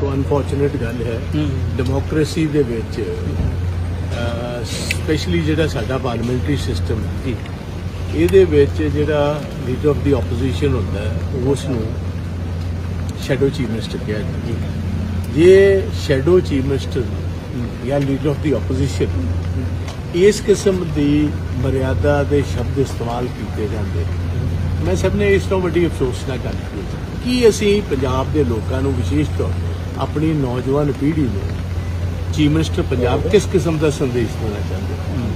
देखो अनफॉर्चुनेट गल है डेमोक्रेसी दे विच स्पैशली जिहड़ा साडा पार्लियामेंट्री सिस्टम इहदे विच जिहड़ा लीडर ऑफ द ओपोजिशन हुंदा है उसनूं शैडो चीफ मिनिस्टर कहा जाता है। जे शैडो चीफ मिनिस्टर या लीडर ऑफ द ओपोजिशन इस किस्म की मर्यादा के शब्द इस्तेमाल किए जाते मैं सब ने इस तो वड्डी अफसोस ना गल कि असी पंजाब के लोगों को विशेष तौर पर अपनी नौजवान पीढ़ी में चीफ मिनिस्टर पंजाब किस किस्म का संदेश देना चाहते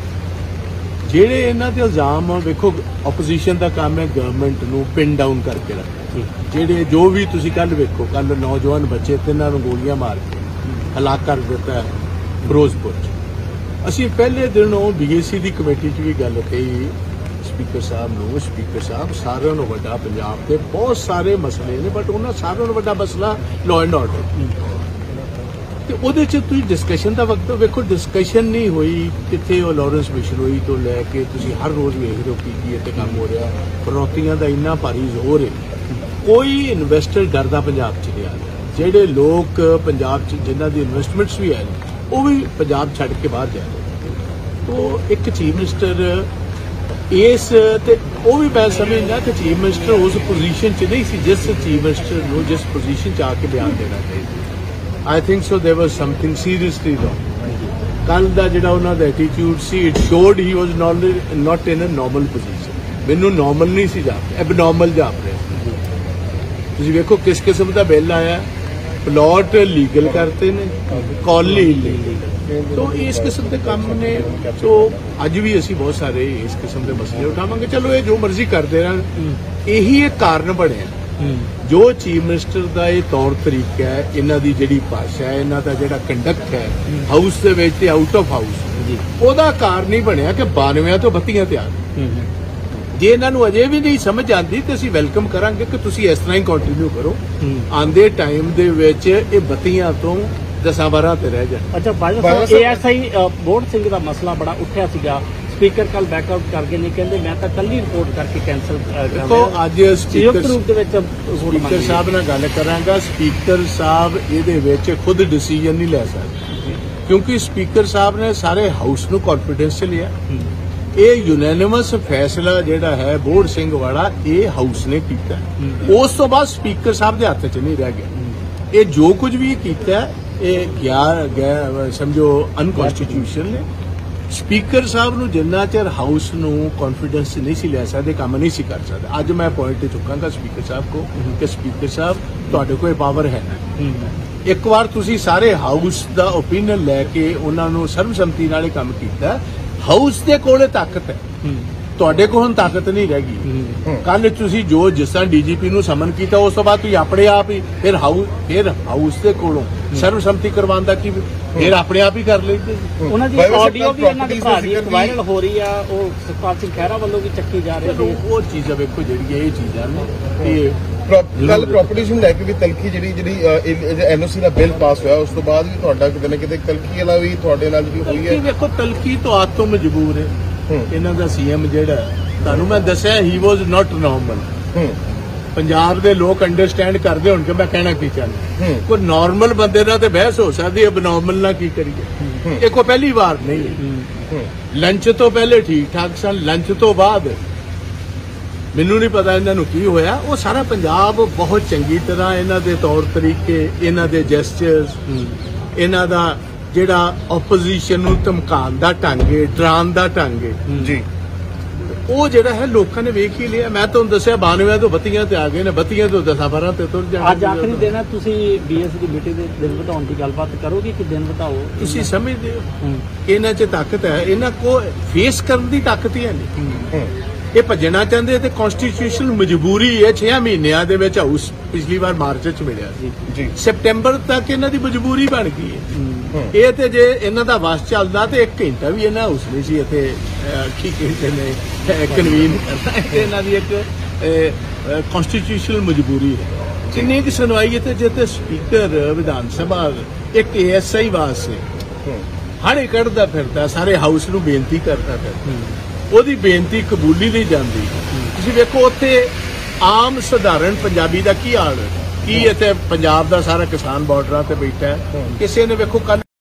जेड़े इन्हां दे इल्जाम वेखो ओपोजिशन का काम है गवर्नमेंट नूं पिन डाउन करके रखना जेड़े जो भी तुसीं कल वेखो कल नौजवान बच्चे तिन्हां नूं गोलियां मार के हलाक कर दिता फिरोजपुर असी पहले दिन BAC की कमेटी च भी गल कही स्पीकर साहब सारे नूं वड्डा पंजाब के बहुत सारे मसले ने बट उन्होंने सारे नूं वड्डा मसला लॉ एंड ऑर्डर तो उहदे च तुसीं डिस्कशन का वक्त वेखो डिस्कशन नहीं हुई कित्थे लॉरेंस बिशनोई तो लैके तुसीं हर रोज़ वेख रहे हो की इत्थे काम हो रहा फरौतियां का इन्ना भारी जोर है कोई इन्वेस्टर डरदा पंजाब च नहीं आ रहा जिहड़े लोग पंजाब च जिन्हां दी इन्वेस्टमेंट्स भी है वो भी पंजाब छड़ के बाहर जा रहे तो एक चीफ मिनिस्टर इस वो भी मैं समझना कि चीफ मिनिस्टर उस पोजीशन च नहीं सी जिस चीफ मिनिस्टर नूं जिस पोजीशन च आके बयान देना चाहिए। I think so there was something seriously wrong कल का जिहड़ा उन्हां दा एटीट्यूड सी it showed he was not in a normal position मैनूं नॉर्मल नहीं सी जाप एबनॉर्मल जाप रहे तुसीं वेखो किस किस्म का बिल आया प्लॉट लीगल करते ने कॉलोनी इलीगल तो इस किस्म के काम ने तो अज भी असी बहुत सारे इस किस्म के मसले उठावांगे चलो ये जो मर्जी करते रहन यही एक कारण बने जो चीफ मिनिस्टर का ये तौर तरीका है इन्हां दी जिहड़ी भाषा है इन्हां दा जिहड़ा कंडक्ट है हाउस दे विच ते आउट ऑफ हाउस ओहदा कारण नहीं बनया कि 92 तो बत्तियां तैयार जे इन्हां नूं अजे भी नहीं समझ आती तो असीं वेलकम करांगे कि तुसीं इस तरह ही कंटिन्यू करो आंदे टाइम दे विच ये बत्तियां तो 10-12 ते रह जाए। अच्छा ASI बोर्ड सिंह का मसला बड़ा उठा सीगा स्पीकर कल बैकआउट करके नहीं कहते मैं तो कल ही रिपोर्ट करके कैंसल देखो अज स्पीकर साहब नाल गल करांगा स्पीकर साहब इहदे विच खुद डिसीजन नहीं लै सकदे क्योंकि स्पीकर साहब ने सारे हाउस नूं कॉन्फिडेंस च लिया ये यूनैनिमस फैसला जिहड़ा है बोर्ड सिंह वाला ये हाउस ने कीता उस तो बाद स्पीकर साहब दे हत्थ च नहीं रह गया ये जो कुछ भी कीता समझो अनकॉन्स्टिट्यूशनल ने स्पीकर साहब नूं जिन्ना चिर हाउस नूं कॉन्फिडेंस नहीं सी लै सकदे काम नहीं सी कर सकदे अज मैं पॉइंट चुकांगा स्पीकर साहब को कि स्पीकर साहब तुहाडे कोल पावर है ना एक बार तुसीं सारे हाउस दा ओपीनियन लैके उन्हां नूं सर्वसम्मति नाल काम कीता हाउस दे कोले ताकत है तुहाडे कोल हुण ताकत नहीं रह गई कल तुसीं जो जिस तरह DGP नूं समन कीता उस तो बाद तुसीं अपने आप ही फिर हाउस दे कोलों सर्वसम्मति करवाउण दा की फिर अपने आप ही कर लेंगे उन्हां दी ऑडियो भी इन्हां दी भारी वायरल हो रही है वो सुखपाल सिंह खैरा वालों भी चक्की जा रही है वो चीज़ वेखो जिहड़ी ये चीज़ां ने कल प्रॉपर्टीज़ ਨੂੰ ਲੈ ਕੇ ਵੀ ਤਲਖੀ ਜਿਹੜੀ NOC ਦਾ ਬਿੱਲ ਪਾਸ ਹੋਇਆ ਉਸ ਤੋਂ ਬਾਅਦ ਵੀ ਤੁਹਾਡਾ ਕਿਤੇ ਨਾ ਕਿਤੇ ਤਲਖੀ ਵਾਲਾ ਵੀ ਤੁਹਾਡੇ ਨਾਲ ਵੀ ਹੋਈ ਹੈ ਵੇਖੋ ਤਲਖੀ ਤੋਂ ਆਤ ਤੋਂ ਮਜਬੂਰ ਹੈ ਇਹਨਾਂ ਦਾ CM ਜਿਹੜਾ ਤੁਹਾਨੂੰ ਮੈਂ ਦੱਸਿਆ ਹੀ ਵਾਸ ਨਾਟ ਨਾਰਮਲ ਪੰਜਾਬ ਦੇ ਲੋਕ ਅੰਡਰਸਟੈਂਡ ਕਰਦੇ ਹੋਣਗੇ ਮੈਂ ਕਹਿਣਾ ਕੀ ਚਾਹੁੰਦਾ ਕੋਈ ਨਾਰਮਲ ਬੰਦੇ ਨਾਲ ਤੇ ਬਹਿਸ ਹੋ ਸਕਦੀ ਹੈ ਅਬਨੋਰਮਲ ਨਾਲ ਕੀ ਕਰੀਏ ਇਹ ਕੋਈ ਪਹਿਲੀ ਵਾਰ ਨਹੀਂ ਲੰਚ ਤੋਂ ਪਹਿਲੇ ਠੀਕ ਠਾਕ ਸਨ ਲੰਚ ਤੋਂ ਬਾਅਦ ਮੈਨੂੰ ਨਹੀਂ ਪਤਾ ਇਹਨਾਂ ਨੂੰ ਕੀ ਹੋਇਆ ਉਹ ਸਾਰਾ ਪੰਜਾਬ ਬਹੁਤ ਚੰਗੀ ਤਰ੍ਹਾਂ ਇਹਨਾਂ ਦੇ ਤੌਰ ਤਰੀਕੇ ਇਹਨਾਂ ਦੇ ਜੈਸਚਰਸ ਇਹਨਾਂ ਦਾ ਜਿਹੜਾ ਆਪੋਜੀਸ਼ਨ ਨੂੰ ਧਮਕਾਉਣ ਦਾ ਢੰਗ ਹੈ ਡਰਾਉਣ ਦਾ ਢੰਗ ਹੈ ਜੀ ਉਹ ਜਿਹੜਾ ਹੈ ਲੋਕਾਂ ਨੇ ਵੇਖ ਹੀ ਲਿਆ ਮੈਂ ਤੁਹਾਨੂੰ ਦੱਸਿਆ 92 ਤੋਂ ਬੱਤੀਆਂ ਤੇ ਆ ਗਏ ਨੇ ਬੱਤੀਆਂ ਤੋਂ 10-12 ਤੇ ਤੁਰ ਜਾਣਾ ਅੱਜ ਆਖਰੀ ਦਿਨ ਹੈ ਤੁਸੀਂ BS ਦੀ ਮੀਟਿੰਗ ਦੇ ਦਿਨ ਵਧਾਉਣ ਦੀ ਗੱਲਬਾਤ ਕਰੋਗੇ ਕਿ ਦਿਨ ਵਧਾਓ ਤੁਸੀਂ ਸਮਝਦੇ ਹੋ ਇਹਨਾਂ 'ਚ ਤਾਕਤ ਹੈ ਇਹਨਾਂ ਕੋ ਫੇਸ ਕਰਨ ਦੀ ਤਾਕਤ ਹੀ ਹੈ ਨਹੀਂ ਇਹ ਭੱਜਣਾ ਚਾਹੁੰਦੇ ਤੇ ਕਨਸਟੀਟਿਊਸ਼ਨਲ ਮਜਬੂਰੀ ਹੈ 6 ਮਹੀਨਿਆਂ ਦੇ ਵਿੱਚ ਹਾਊਸ ਪਿਛਲੀ ਵਾਰ ਮਾਰਚ 'ਚ ਮਿਲਿਆ ਸੀ ਸਪਟੈਂਬਰ ਤੱਕ ਇਹਨਾਂ ਦੀ ਮਜਬੂਰੀ ਬਣ ਗਈ ਹੈ ਇਹ ਤੇ ਜੇ ਇਹਨਾਂ ਦਾ ਵਸ ਚੱਲਦਾ ਤੇ 1 ਘੰਟਾ ਵੀ ਇਹਨਾਂ ਹਾਊਸ ਨਹੀਂ ਸੀ ਇੱਥੇ ਕੀ ਕਹਿੰਦੇ ਨੇ ਕਨਵੀਨ ਕਰਨਾ ਇਹਨਾਂ ਦੀ ਇੱਕ ਕਨਸਟੀਟਿਊਸ਼ਨਲ ਮਜਬੂਰੀ ਹੈ ਜਿੰਨੀ ਕਿ ਸੁਣਵਾਈ ਹੈ ਤੇ ਜਿੱਥੇ ਸਪੀਕਰ ਵਿਧਾਨ ਸਭਾ ਇੱਕ ASI ਵਾਸਤੇ ਹਾੜੇ ਕੱਢਦਾ ਫਿਰਦਾ ਸਾਰੇ ਹਾਊਸ ਨੂੰ ਬੇਨਤੀ ਕਰਦਾ ਫਿਰਦਾ ਉਹਦੀ ਬੇਨਤੀ ਕਬੂਲੀ ਨਹੀਂ ਜਾਂਦੀ ਤੁਸੀਂ ਵੇਖੋ ਉੱਥੇ ਆਮ ਸਧਾਰਨ ਪੰਜਾਬੀ ਦਾ ਕੀ ਹਾਲ ਹੈ ਕੀ ਇੱਥੇ ਪੰਜਾਬ ਦਾ ਸਾਰਾ ਕਿਸਾਨ ਬਾਰਡਰਾਂ ਤੇ ਬੈਠਾ ਹੈ। ਕਿਸੇ ਨੇ ਵੇਖੋ ਕੱਲ